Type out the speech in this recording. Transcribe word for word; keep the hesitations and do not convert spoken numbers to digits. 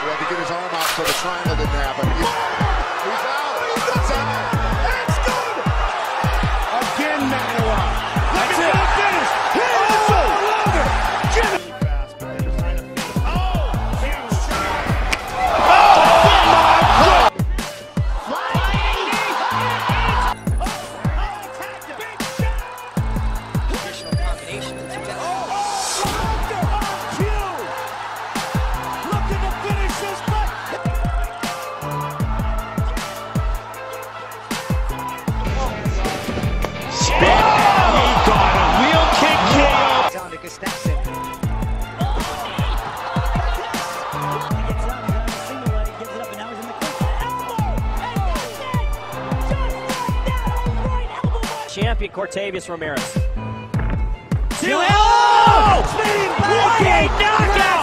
He had to get his arm out so the triangle didn't happen. He's, he's out. It's out. It's good. Again, McEnroe. That's it. The finish. Hit it. It's all over. Get it. Champion Cortavius Ramirez. Two. Oh! What a knockout!